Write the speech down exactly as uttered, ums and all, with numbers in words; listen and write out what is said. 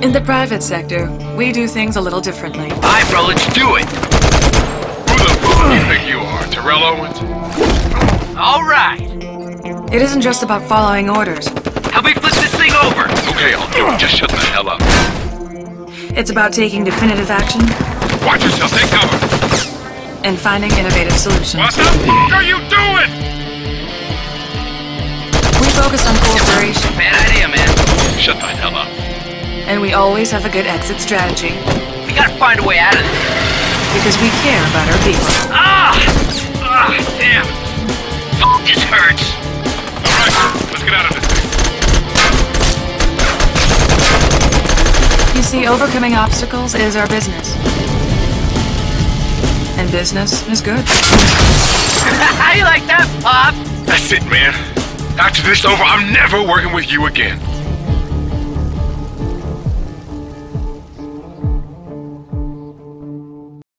In the private sector, we do things a little differently. Alright, bro, let's do it! Who the fuck do you think you are, Terrell Owens? Alright! It isn't just about following orders. Help me flip this thing over! Okay, I'll do it. Just shut the hell up. It's about taking definitive action Watch yourself, take cover! and finding innovative solutions. What the fuck are you doing? We focus on cooperation, Bad idea, man. Shut the hell up. and we always have a good exit strategy We gotta find a way out of this. because we care about our people. Ah! Ah, damn! Fuck, this hurts! Alright, let's get out of this thing. You see, overcoming obstacles is our business. And business is good. How you like that, Pop? That's it, man. After this is over, I'm never working with you again.